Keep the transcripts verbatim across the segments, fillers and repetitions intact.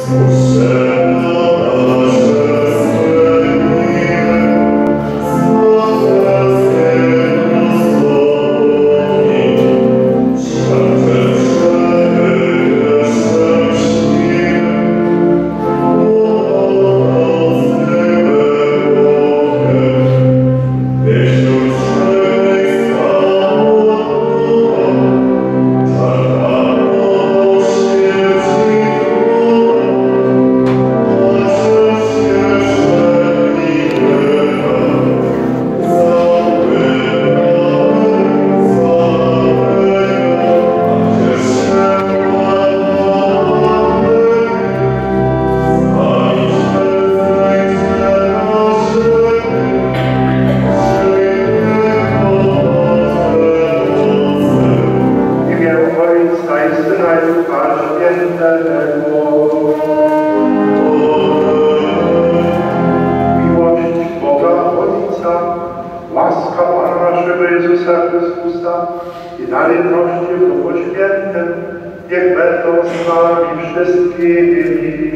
Miłość Boga Ojca, łaska Pana naszego Jezusa Chrystusa i dalejności w Duchu Świętym, niech będą z nami wszystkimi.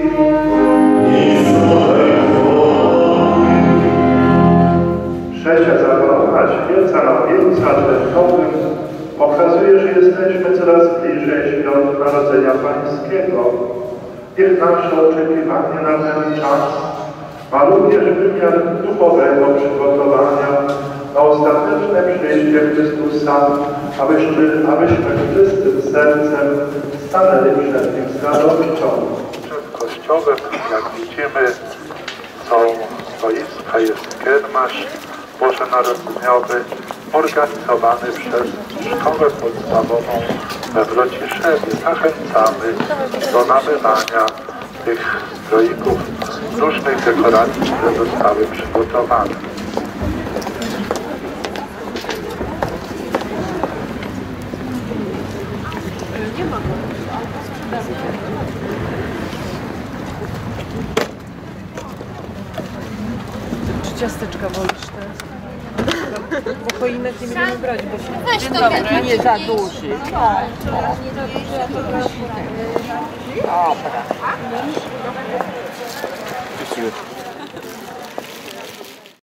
Trzecia zabrona świeca na wieńcu adwentowym pokazuje, że jesteśmy coraz bliżej świąt Narodzenia Pańskiego. Niech nasze oczekiwanie na ten czas ma również wymiar duchowego przygotowania na ostateczne przyjście Chrystusa, abyśmy, abyśmy czystym sercem stanęli przed Nim z radością. Przed kościołem, jak widzimy, są stoiska, jest kiermasz bożonarodzeniowy organizowany przez szkołę podstawową we Wrociszewie. Zachęcamy do nabywania tych stroików, różnych dekoracji, które zostały przygotowane. Nie ma go. Czy ciasteczka wolisz te? Bo choinek nie będziemy brać, bo się... Weź to dobry, nie za duży. No, no. Dobra.